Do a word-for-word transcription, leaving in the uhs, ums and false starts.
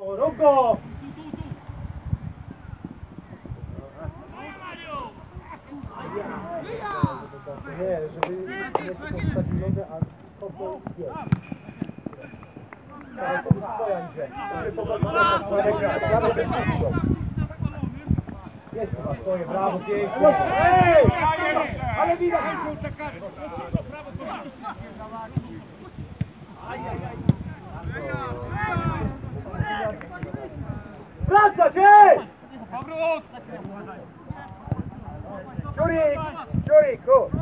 O, rób go! Nie, żeby nie podstawił nogę, a kopnął i jest. Ale to jest twoja idzie. Jest chyba twoje, brawo, pięknie. Ej! Ale widać! Wracać, ej! Ciurik! Ciurik, chodź!